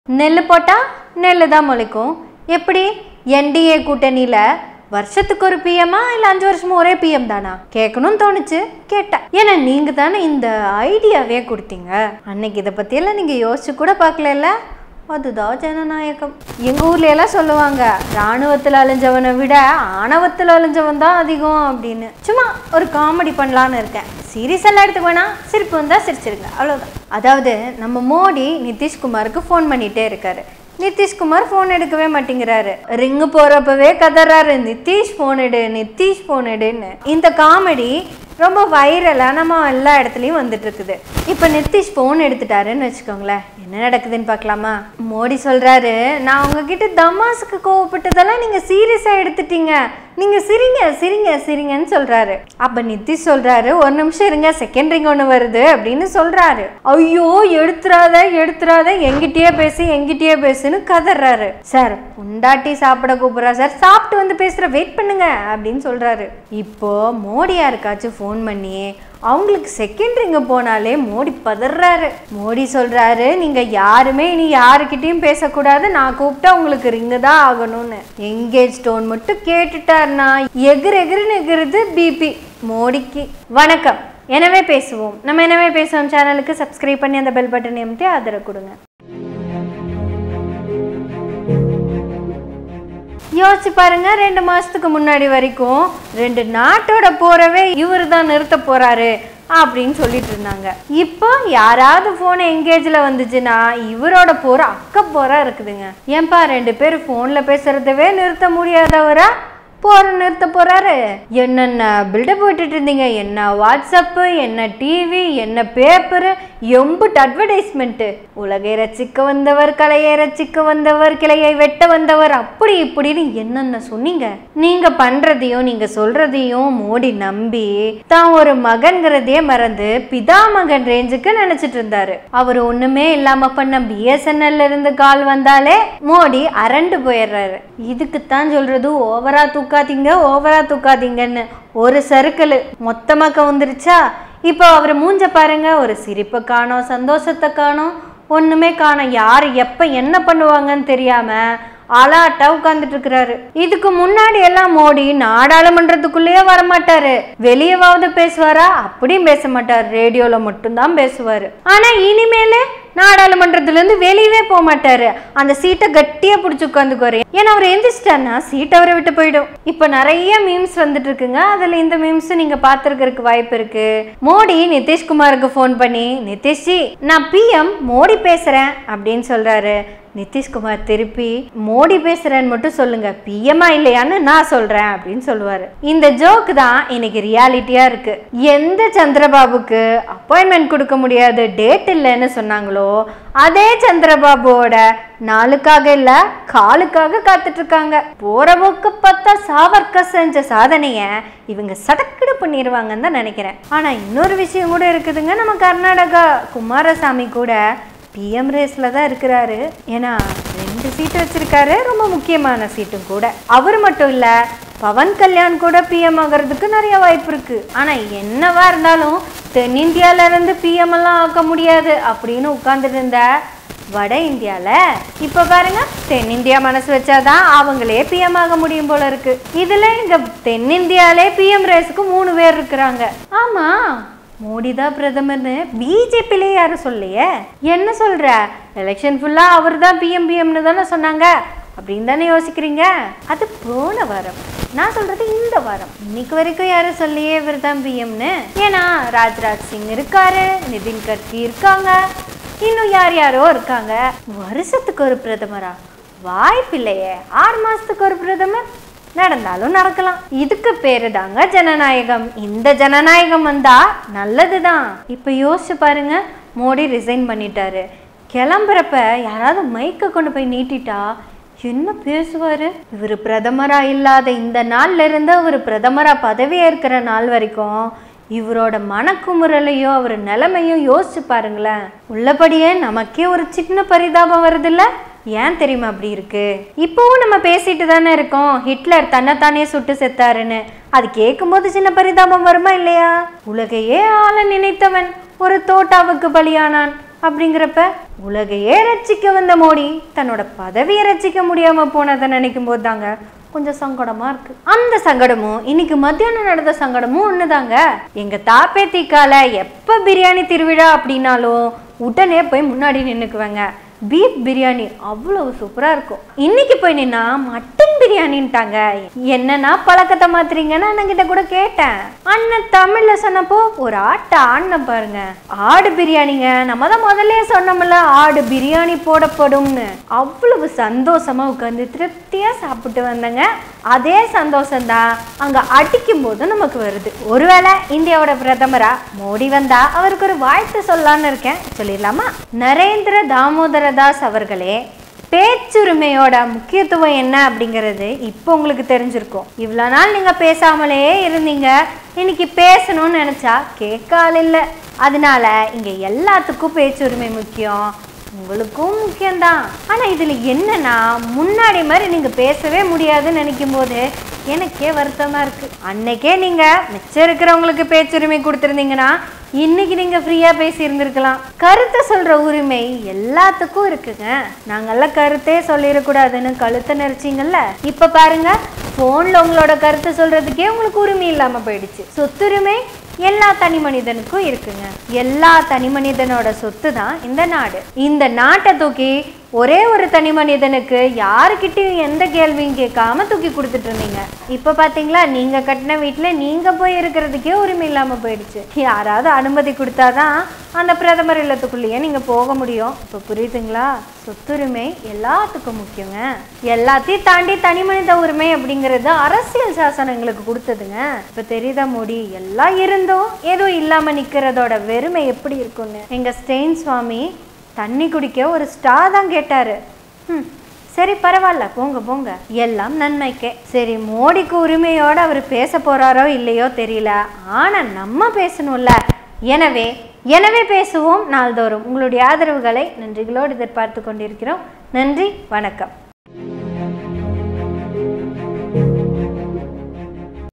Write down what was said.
நெல்லு போட்டா நெல்லு தான் முளைக்கும். எப்படி NDA கூட்டணியில வருஷத்துக்கு ஒரு பிஎம்மா இல்லை 5 வருஷமும் ஒரே பிஎம் தானா கேட்கணும்னு தோணுச்சு, கேட்டேன். ஏன்னா நீங்க தானே இந்த ஐடியாவே கொடுத்தீங்க. அன்னைக்கு இதை பத்தியெல்லாம் நீங்க யோசிச்சு கூட பார்க்கல. அதுதான் ஜனநாயகம். எங்க ஊர்ல எல்லாம் சொல்லுவாங்க, ராணுவத்தில் அழிஞ்சவனை விட ஆணவத்தில் அழிஞ்சவன் தான் அதிகம் அப்படின்னு. சும்மா ஒரு காமெடி பண்ணலான்னு இருக்கேன். சீரியஸ் எல்லாம் எடுத்து வேணா, சிரிப்பு வந்தா சிரிச்சிருங்க, அவ்வளவுதான். அதாவது நம்ம மோடி நிதிஷ்குமாருக்கு ஃபோன் பண்ணிட்டே இருக்காரு. நிதிஷ்குமார் ஃபோன் எடுக்கவே மாட்டேங்கிறாரு. ரிங்கு போறப்பவே கதறாரு, நிதிஷ் ஃபோன் எடு, நிதிஷ் ஃபோன் எடுன்னு. இந்த காமெடி ரொம்ப வைரலாக நம்ம எல்லா இடத்துலையும் வந்துட்டு இருக்குது. இப்போ நிதிஷ் ஃபோன் எடுத்துட்டாருன்னு வச்சுக்கோங்களேன், என்ன நடக்குதுன்னு பார்க்கலாமா? மோடி சொல்றாரு, நான் உங்ககிட்ட தமாஸுக்கு கோவப்பட்டதெல்லாம் நீங்க சீரியஸா எடுத்துட்டீங்க, நீங்க சிரிங்க சிரிங்க சிரிங்கன்னு சொல்றாரு. அப்ப நிதிஷ் சொல்றாரு, ஒரு நிமிஷம் இருங்க, செகண்ட் ரிங் ஒன்று வருது அப்படின்னு சொல்றாரு. ஐயோ எடுத்துறாத எடுத்துறாத, எங்கிட்டயே பேசுன்னு கதறாரு. சார் பொண்டாட்டி சாப்பிட கூப்பிடுறா சார், சாப்பிட்டு வந்து பேசுற, வெயிட் பண்ணுங்க அப்படின்னு சொல்றாரு. இப்போ மோடி யாருக்காச்சும் ஃபோன் பண்ணி அவங்களுக்கு செகண்ட் ரிங்கு போனாலே மோடி பதறாரு. மோடி சொல்றாரு, நீங்க யாருமே இனி யாருக்கிட்டையும் பேசக்கூடாது, நான் கூப்பிட்டா உங்களுக்கு ரிங்கு தான் ஆகணும்னு. எங்கேஜ் டோன் மட்டும் கேட்டுட்டாருன்னா எகிருது பிபி மோடிக்கு. வணக்கம், எனவே பேசுவோம். நம்ம எனவே பேசுவோம் சேனலுக்கு சப்ஸ்கிரைப் பண்ணி அந்த பெல் பட்டன் அமுத்தி ஆதரவு கொடுங்க. யோசிச்சு பாருங்க, 2 மாசத்துக்கு முன்னாடி வரைக்கும் 2 நாட்டோட போறவே இவர் தான் நிறுத்த போறாரு அப்படின்னு சொல்லிட்டு இருந்தாங்க. இப்போ யாராவது போன் எங்கேஜ்ல வந்துச்சுன்னா இவரோட போற அக்க போரா இருக்குதுங்க. ஏன்பா 2 பேர் போன்ல பேசுறதவே நிறுத்த முடியாதவரா போற நிறுத்த போறாரு? என்னென்ன பில்டப் போட்டுட்டு இருந்தீங்க, என்ன வாட்ஸ்அப்பு, என்ன டிவி, என்ன பேப்பரு, எம்புட்டு அட்வர்டைஸ்மெண்ட். உலகை ரசிக்க வந்தவர், கலையை ரசிக்க வந்தவர், கிளையை வெட்ட வந்தவர், அப்படி இப்படின்னு என்னென்ன சொன்னீங்க. நீங்க பண்றதையும் நீங்க சொல்றதையும் மோடி நம்பி தான் ஒரு மகன்கிறதையே மறந்து பிதாமகன் ரேஞ்சுக்கு நினைச்சிட்டு இருந்தாரு. அவர் ஒண்ணுமே இல்லாம பண்ண BSNL இருந்து கால் வந்தாலே மோடி அரண்டு போயிடுறாரு. இதுக்குத்தான் சொல்றது, ஓவரா தூக்காதீங்கன்னு. ஒரு சர்க்கிள் மொத்தமா கவுந்துருச்சா? இப்போ அவர் மூஞ்ச பாருங்க, ஒரு சிரிப்பை காணோம், சந்தோஷத்தை காணோம், ஒண்ணுமே காணோம். யாரு எப்ப என்ன பண்ணுவாங்கன்னு தெரியாம அலாட்டா உட்கார்ந்துட்டு இருக்கிறாரு. இதுக்கு முன்னாடி எல்லாம் மோடி நாடாளுமன்றத்துக்குள்ளேயே வரமாட்டாரு, வெளியவாவது பேசுவாரா? அப்படியும் பேச மாட்டாரு, ரேடியோல மட்டும்தான் பேசுவாரு. ஆனா இனிமேல நாடாளுமன்றத்துல இருந்து வெளியவே போக மாட்டாரு, அந்த சீட்டை கட்டியா பிடிச்சு உட்காந்துக்குவாரு. ஏன்னா அவர் எந்திரிச்சிட்டாருன்னா சீட் அவரை விட்டு போயிடும். இப்ப நிறைய மீம்ஸ் வந்துட்டு இருக்குங்க. அதுல இந்த மீம்ஸ் நீங்க பாத்துருக்கிறதுக்கு வாய்ப்பு இருக்கு. மோடி நிதிஷ்குமாருக்கு போன் பண்ணி, நிதிஷ்ஜி நான் PM மோடி பேசுறேன் அப்படின்னு சொல்றாரு. நிதிஷ்குமார் திருப்பி, மோடி பேசுறேன்னு மட்டும் சொல்லுங்க, பிஎம்மா இல்லையான்னு நான் சொல்றேன் அப்படின்னு சொல்லுவாரு. இந்த ஜோக் தான் இன்னைக்கு ரியாலிட்டியா இருக்கு. எந்த சந்திரபாபுக்கு அப்பாயின்மெண்ட் கொடுக்க முடியாது, டேட் இல்லைன்னு சொன்னாங்களோ, அதே சந்திரபாபுவோட நாளுக்காக இல்ல காலுக்காக காத்துட்டு இருக்காங்க. போற போக்கு பார்த்தா சாவர்கர் செஞ்ச சாதனைய இவங்க சடக்குடு பண்ணிடுவாங்கன்னு தான் நினைக்கிறேன். ஆனா இன்னொரு விஷயம் கூட இருக்குதுங்க. நம்ம கர்நாடகா குமாரசாமி கூட PM ரேஸ்ல தான் இருக்கிறாரு. ஏன்னா 2 சீட்டு வச்சிருக்காரு, ரொம்ப முக்கியமான சீட்டும் கூட. அவர் மட்டும் இல்ல, பவன் கல்யாண் கூட PM ஆகிறதுக்கு நிறைய வாய்ப்பு இருக்கு. ஆனா என்னவா இருந்தாலும் தென்னிந்தியால இருந்து PM எல்லாம் ஆக்க முடியாது அப்படின்னு உட்கார்ந்துட்டு இருந்த வட இந்தியால இப்ப பாருங்க, தென்னிந்தியா மனசு வச்சாதான் அவங்களே PM ஆக முடியும் போல இருக்கு. இதுல இங்க தென்னிந்தியாலே PM ரேஸுக்கு 3 பேர் இருக்கிறாங்க. ஆமா, மோடி தான் பிரதமர்னு பிஜேபியிலே யாரும் சொல்லையே. என்ன சொல்ற, எலெக்ஷன் ஃபுல்லா அவர் தான் பிஎம்னு தானே சொன்னாங்க அப்படின்னு தானே யோசிக்கிறீங்க? அது போன வாரம், நான் சொல்றது இந்த வாரம். இன்னைக்கு வரைக்கும் யாரும் சொல்லியே இவர் தான் பிஎம்னு. ஏன்னா ராஜ்ராஜ் சிங் இருக்காரு, நிதின் கட்கரி இருக்காங்க, இன்னும் யாரோ இருக்காங்க. வருஷத்துக்கு ஒரு பிரதமரா? வாய்ப்பில்லையே. 6 மாசத்துக்கு ஒரு பிரதமர் நடந்தாலும் நடக்கலாம். இதுக்கு பேரு தாங்க ஜனநாயகம். இந்த ஜனநாயகம் வந்தா நல்லதுதான். இப்ப யோசிச்சு பாருங்க, மோடி ரிசைன் பண்ணிட்டாரு. கிளம்புறப்ப யாராவது மைக்க கொண்டு போய் நீட்டிட்டா என்ன பேசுவாரு? இவர் பிரதமரா இல்லாத இந்த நாள்ல இருந்து அவர் பிரதமரா பதவி ஏற்கிற நாள் வரைக்கும் இவரோட மனக்குமுறலையும் அவர் நிலைமையும் யோசிச்சு பாருங்களேன். உள்ளபடியே நமக்கே ஒரு சின்ன பரிதாபம் வருதுல்ல. ஏன் தெரியுமா அப்படி இருக்கு? இப்பவும் நம்ம பேசிட்டு தானே இருக்கோம், ஹிட்லர் தன்னைத்தானே சுட்டு செத்தாருன்னு. அது கேட்கும்போது சின்ன பரிதாபம் வருமா இல்லையா? உலகையே ஆள நினைத்தவன் ஒரு தோட்டாவுக்கு பலியானான். அப்படிங்கிறப்ப உலகையே ரட்சிக்க வந்த மோடி தன்னோட பதவியை ரட்சிக்க முடியாம போனதை நினைக்கும் போது தாங்க கொஞ்சம் சங்கடமா இருக்கு. அந்த சங்கடமும் இன்னைக்கு மத்தியானம் நடந்த சங்கடமும் ஒண்ணுதாங்க. எங்க தாப்பேத்திக்கால எப்ப பிரியாணி திருவிழா அப்படின்னாலும் உடனே போய் முன்னாடி நின்னுக்குவேங்க. பீஃப் பிரியாணி அவ்வளவு சூப்பரா இருக்கும். இன்னைக்கு போய் நின்னா மட்டன் பிரியாணின்ட்டாங்க. என்னன்னா பழக்கத்தை மாத்துறீங்கன்னு அண்ணன்கிட்ட கூட கேட்டேன். அண்ணன் தமிழ்ல சொன்னப்போ ஒரு ஆட்டை ஆடின பாருங்க. ஆடு பிரியாணிங்க, நம்ம தான் முதல்ல சொன்னோம்ல ஆடு பிரியாணி போடப்படும்னு. அவ்வளவு சந்தோஷமா உட்காந்து திருப்தியா சாப்பிட்டு வந்தங்க. அதே சந்தோஷம்தான் அங்க அடிக்கும் போது நமக்கு வருது. ஒருவேளை இந்தியாவோட பிரதமரா மோடி வந்தா அவருக்கு ஒரு வாழ்த்து சொல்லலான்னு இருக்கேன். சொல்லிடலாமா? நரேந்திர தாமோதரதாஸ் அவர்களே, பேச்சுரிமையோட முக்கியத்துவம் என்ன அப்படிங்கிறது இப்போ உங்களுக்கு தெரிஞ்சிருக்கும். இவ்வளோ நாள் நீங்க பேசாமலே இருந்தீங்க. இன்னைக்கு பேசணும்னு நினைச்சா கேட்க ஆள் இல்லை. அதனால இங்க எல்லாத்துக்கும் பேச்சுரிமை முக்கியம், உங்களுக்கும் முக்கியம்தான். ஆனா இதுல என்னன்னா முன்னாடி மாதிரி நீங்க பேசவே முடியாதுன்னு நினைக்கும் போது எனக்கே வருத்தமா இருக்கு. அன்னைக்கே நீங்க மிச்சம் இருக்கிறவங்களுக்கு பேச்சுரிமை கொடுத்துருந்தீங்கன்னா இன்னைக்கு நீங்க ஃப்ரீயா பேசி இருந்திருக்கலாம். கருத்தை சொல்ற உரிமை எல்லாத்துக்கும் இருக்குங்க. நாங்கெல்லாம் கருத்தே சொல்லிடக்கூடாதுன்னு கழுத்தை நெரிச்சிங்கல்ல. இப்ப பாருங்க, போன்ல உங்களோட கருத்தை சொல்றதுக்கே உங்களுக்கு உரிமை இல்லாம போயிடுச்சு. சொத்துரிமை எல்லா தனி மனிதனுக்கும் இருக்குங்க. எல்லா தனி மனிதனோட சொத்து தான் இந்த நாடு. இந்த நாட்டை தூக்கி ஒரே ஒரு தனி மனிதனுக்கு யாருக்கிட்டையும் எந்த கேள்வியும் கேட்காம தூக்கி கொடுத்துட்டு இருந்தீங்க. இப்ப பாத்தீங்களா, நீங்க கட்டின வீட்டுல நீங்க போய் இருக்கிறதுக்கே உரிமை இல்லாம போயிடுச்சு. யாராவது அனுமதி கொடுத்தாதான் அந்த பிரதமர் இல்லத்துக்குள்ளேயே நீங்க போக முடியும். இப்ப புரியுதுங்களா? சொத்துரிமை எல்லாத்துக்கும் முக்கியங்க. எல்லாத்தையும் தாண்டி தனி மனித உரிமை அப்படிங்கிறது அரசியல் சாசனம் எங்களுக்கு கொடுத்ததுங்க. இப்ப தெரியுதா மோடி, எல்லாம் இருந்தும் ஏதோ இல்லாம நிக்கிறதோட வெறுமை எப்படி இருக்கும்னு. எங்க ஸ்டெயின் சுவாமி தண்ணி குடிக்க ஒரு ஸ்டா தான் கேட்டாரு. சரி பரவாயில்ல, போங்க போங்க, எல்லாம் நன்மைக்கே. சரி, மோடிக்கு உரிமையோட அவர் பேச போறாரோ இல்லையோ தெரியல, ஆனா நம்ம பேசணும்ல. எனவே பேசுவோம் நாள்தோறும். உங்களுடைய ஆதரவுகளை நன்றிகளோடு எதிர்பார்த்து கொண்டிருக்கிறோம். நன்றி, வணக்கம்.